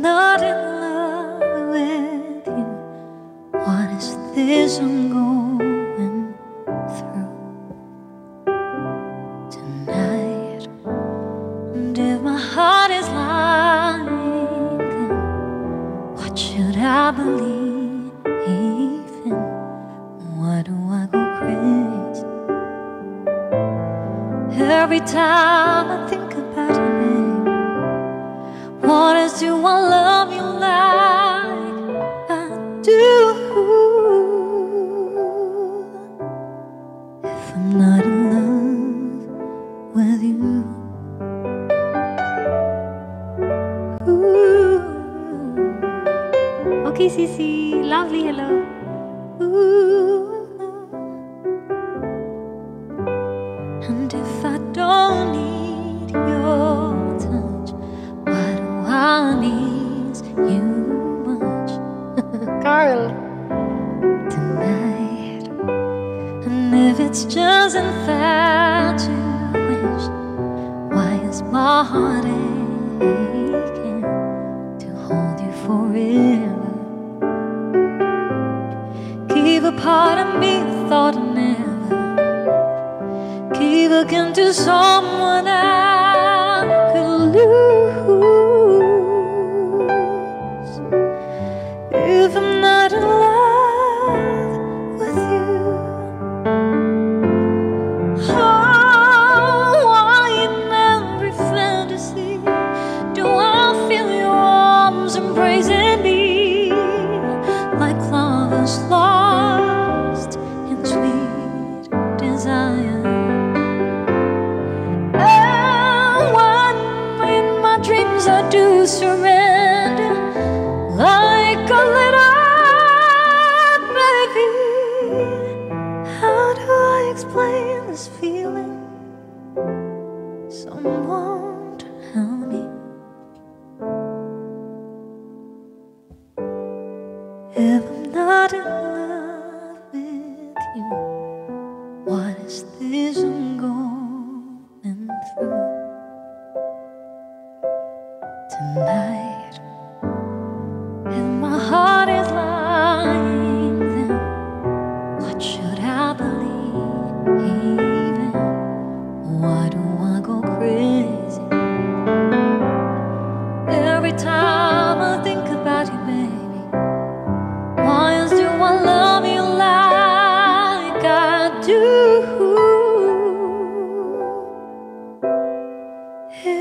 not in love with you, what is this I'm going through tonight? And if my heart is lying, then what should I believe in? Why do I go crazy every time I think about you, babe? What is do I love you like I do? If I'm not in love with you, ooh. Okay, Cici, lovely, hello. Ooh. And if I don't need your touch, why do I need you much? Carl. Tonight. And if it's just infatuation, why is my heart aching to hold you forever? Give a part of me thought I never give again to someone I could lose. If I'm not in love with you, oh, why in every fantasy do I feel your arms embracing me like lovers lost in sweet desire? Dreams I do surrender like a little baby. How do I explain this feeling? Someone tell me. If I'm not in love with you, what is this I'm going through tonight? If my heart is lying, then what should I believe in? Why do I go crazy every time I think about you, baby? Why else do I love you like I do?